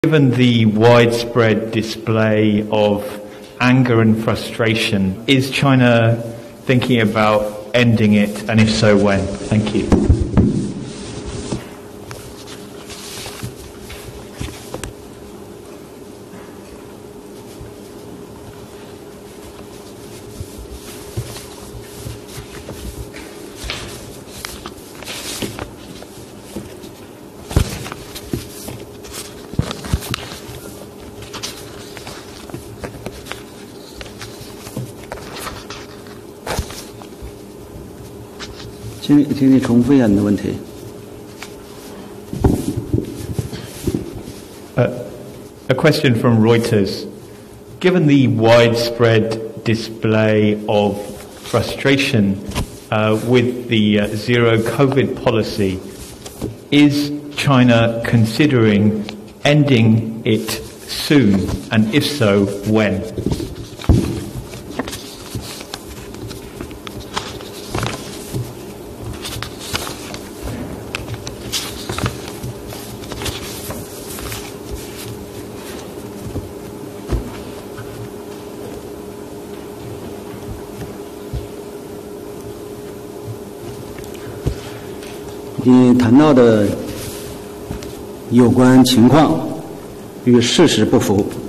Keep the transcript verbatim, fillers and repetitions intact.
Given the widespread display of anger and frustration, is China thinking about ending it, and if so, when? Thank you. 请你，请你重复一下你的问题。 Uh, a question from Reuters. Given the widespread display of frustration uh, with the uh, zero COVID policy, is China considering ending it soon, and if so, when? 你谈到的有关情况与事实不符。